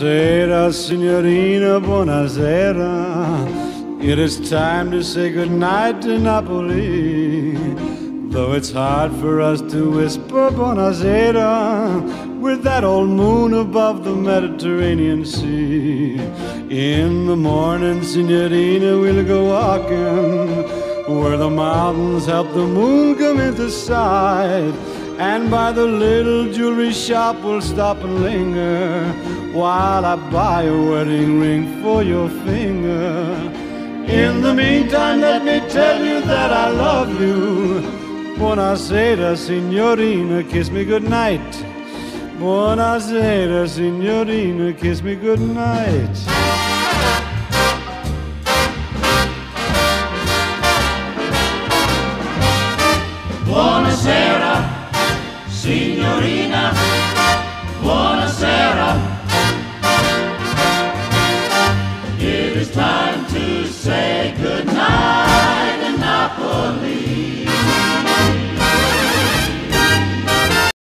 Buonasera, signorina, buonasera. It is time to say goodnight to Napoli. Though it's hard for us to whisper buonasera with that old moon above the Mediterranean Sea. In the morning, signorina, we'll go walking where the mountains help the moon come into sight. And by the little jewelry shop we'll stop and linger while I buy a wedding ring for your finger. In the meantime, let me tell you that I love you. Buonasera, signorina, kiss me goodnight. Buonasera, signorina, kiss me goodnight. Buonasera, signorina.